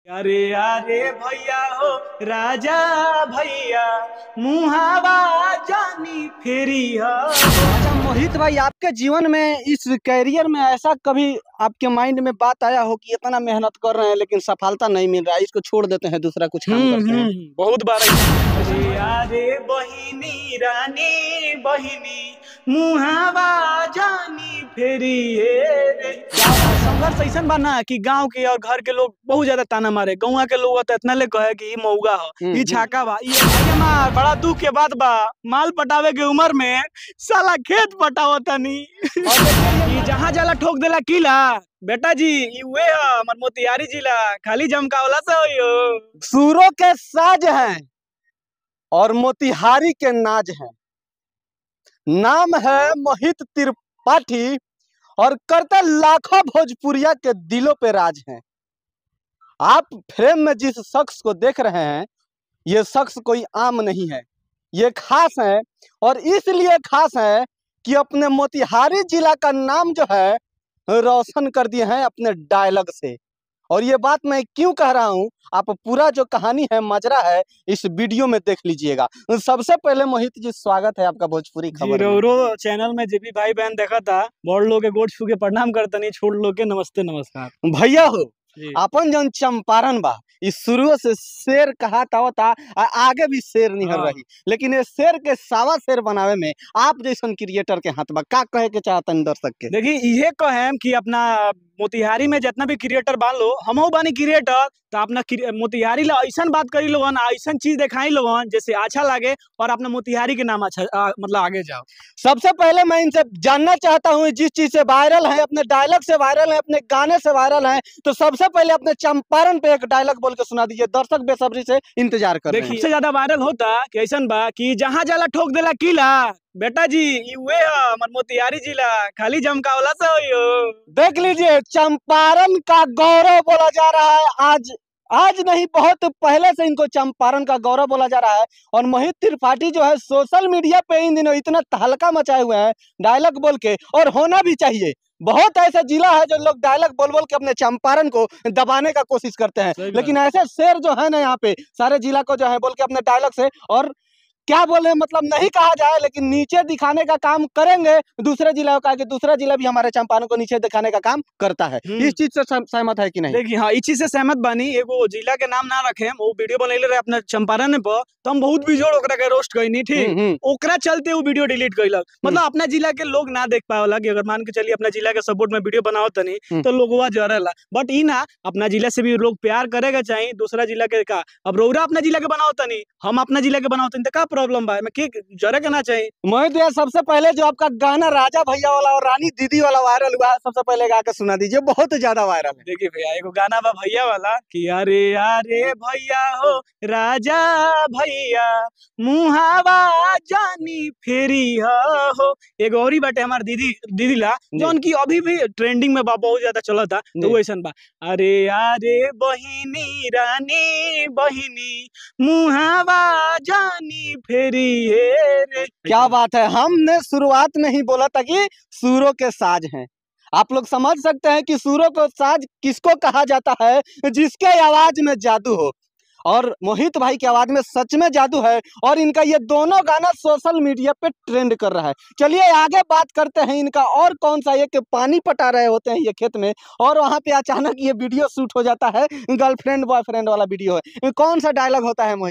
अरे अरे भैया हो राजा भैया मुहावा जानी फेरी हो। अच्छा मोहित भाई, आपके जीवन में इस कैरियर में ऐसा कभी आपके माइंड में बात आया हो कि इतना मेहनत कर रहे हैं लेकिन सफलता नहीं मिल रहा है, इसको छोड़ देते हैं, दूसरा कुछ काम करते हैं? बहुत बार अरे अरे बहिनी रानी बहिनी मुहावा जानी फेरी रे। संघर्ष ऐसा बा ना कि गांव के और घर के लोग बहुत ज्यादा ताना मारे, गौवा के लोग तो इतना ले कहे कि मऊगा हो, ई छाका बा, ये मार बड़ा दुख के बात बा। माल पटावे के उम्र में साला खेत पटावत नहीं। ई जहां जाला ठोक देला किला बेटा जी, ये हमर मोतिहारी जिला खाली जमकावला से होइयो। सूरों के साज हैं और मोतिहारी के नाज हैं। नाम है मोहित त्रिपाठी और करते लाखों भोजपुरिया के दिलों पे राज हैं। आप फ्रेम में जिस शख्स को देख रहे हैं, ये शख्स कोई आम नहीं है, ये खास है। और इसलिए खास है कि अपने मोतिहारी जिला का नाम जो है रोशन कर दिए हैं अपने डायलॉग से। और ये बात मैं क्यों कह रहा हूँ, आप पूरा जो कहानी है, मजरा है, इस वीडियो में देख लीजिएगा। सबसे पहले मोहित जी, स्वागत है आपका भोजपुरी खबर में। चैनल में जो भी भाई बहन देखा था, बड़ लोग के गोड़ छू के प्रणाम करता नहीं, छोड़ लोग के नमस्ते नमस्कार। भैया हो अपन जन चंपारण बा, इस शुरू से शेर कहा था, आगे भी शेर निहर रही, लेकिन ये शेर के सावा शेर बनावे में आप जैसन क्रिएटर के हाथ बा। का कहे के चाहता दर्शक के? देखिए ये कहें कि अपना मोतिहारी में जितना भी क्रिएटर बान लो, हम बानी क्रिएटर, तो अपना मोतिहारी ला ऐसा बात करी लोगन, ऐसा चीज दिखाई लोगन जैसे अच्छा लगे और अपना मोतिहारी के नाम अच्छा मतलब आगे जाओ। सबसे पहले मैं इनसे जानना चाहता हूँ, जिस चीज से वायरल है, अपने डायलॉग से वायरल है, अपने गाने से वायरल है, तो सबसे पहले अपने चंपारण पे एक डायलॉग बोल के सुना दीजिए, दर्शक बेसब्री से इंतजार कर रहे हैं। सबसे ज्यादा वायरल होता कि ऐसा बा कि जहां जाला ठोक देला किला बेटा जी, ये हमर मोतिहारी जिला खाली जमकावला से होइयो। देख लीजिए, चंपारण का गौरव बोला जा रहा है। आज नहीं, बहुत पहले से इनको चंपारण का गौरव बोला जा रहा है। और मोहित त्रिपाठी जो है सोशल मीडिया पे इन दिनों इतना तहलका मचाए हुए हैं डायलॉग बोल के, और होना भी चाहिए। बहुत ऐसा जिला है जो लोग डायलॉग बोल बोल के अपने चंपारण को दबाने का कोशिश करते हैं, लेकिन ऐसे शेर जो है ना यहाँ पे सारे जिला को जो है बोल के अपने डायलॉग से, और क्या बोले मतलब नहीं कहा जाए, लेकिन नीचे दिखाने का काम करेंगे दूसरे जिला का, कि दूसरा जिला भी हमारे चंपारण को नीचे दिखाने का काम करता है। इस चीज से सहमत है कि नहीं? देखिए हाँ, इस चीज से सहमत बानी। एगो जिला के नाम ना रखे, वो वीडियो बनैले रहे अपना चंपारण पर, तो हम बहुत बिजोड़ ओकरा के रोस्ट कइनी, ठीक ओकरा चलते वो वीडियो डिलीट कइलक। मतलब अपना जिला के लोग ना देख पावला कि अगर मान के चलिए अपना जिला के सपोर्ट में वीडियो बनाओ तनी तो लोगवा जरेला, बट ई ना, अपना जिला से भी लोग प्यार करेगा चाहिए। दूसरा जिला के का, अब रौरा अपना जिला के बनाओ तनी, हम अपना जिला के बनाओ तनी, तो का प्रॉब्लम बा? मैं जरा कहना चाहिए। मोहित भैया, सबसे पहले जो आपका गाना राजा भैया वाला और रानी दीदी वाला वायरल हुआ है, सबसे पहले गा के सुना दीजिए, बहुत ज्यादा वायरल है। देखिए भैया, एगो गाना बा भैया वाला कि अरे अरे भैया हो राजा भैया मुहावा जानी फेरी हो। एगो और ही बाटे हमार दीदी ला, जो उनकी अभी भी ट्रेंडिंग में बा, बहुत ज्यादा चला था, तो वो ऐसा बा, अरे अरे बहिनी रानी बहिनी मुहावा जानी फेरी रे। क्या बात है, हमने शुरुआत में ही बोला था कि सूरों के साज हैं। आप लोग समझ सकते हैं कि सूरों को साज किसको कहा जाता है, जिसके आवाज में जादू हो। और मोहित भाई की आवाज में सच में जादू है, और इनका ये दोनों गाना सोशल मीडिया पे ट्रेंड कर रहा है। चलिए आगे बात करते हैं इनका, और कौन सा, ये कि पानी पटा रहे होते हैं ये खेत में, और वहां पे अचानक ये वीडियो शूट हो जाता है, गर्लफ्रेंड बॉयफ्रेंड वाला वीडियो है। कौन सा डायलॉग होता है मोहित?